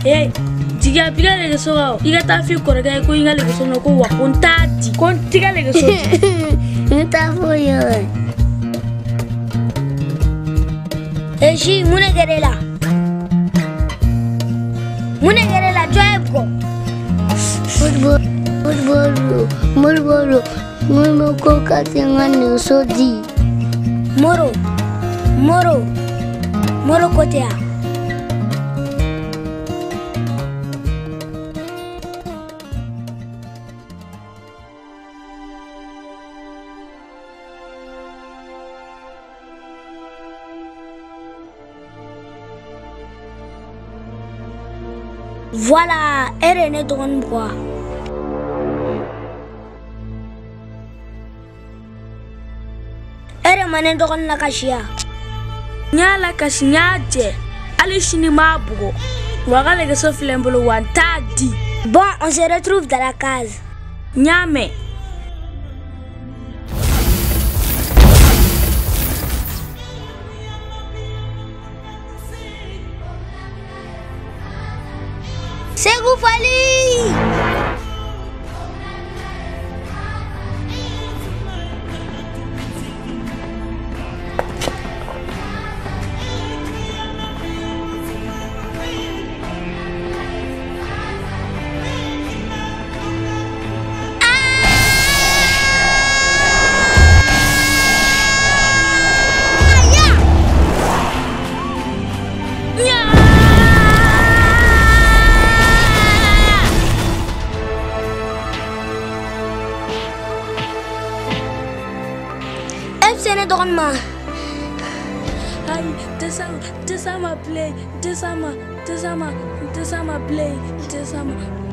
Eh, tiga piga lege so. Iga ta fi korega ko inga lege so no ko wa kontati. Kon tiga lege so. Nta foyo. Eshi mune gerela. Mune gerela joyko. Football. Mulu ko katinga sodi. Moro kotea. Voilà, elle est née dans le bois. Elle est manée dans la cachia. Nyala kashinyaje. Ali shini mabugo. Wagale geso filembolo wantadi. Bon, on se retrouve dans la case. Nyame. C'est Goufali! Ay, desama play, desama play, desama.